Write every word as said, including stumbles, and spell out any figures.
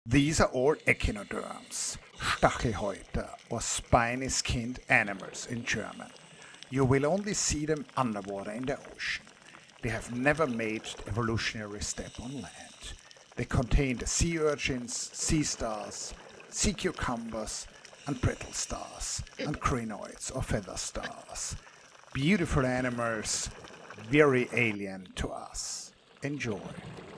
These are all echinoderms, Stachelhäuter, or spiny-skinned animals in German. You will only see them underwater in the ocean. They have never made the evolutionary step on land. They contain the sea urchins, sea stars, sea cucumbers, and brittle stars, and crinoids or feather stars. Beautiful animals, very alien to us. Enjoy.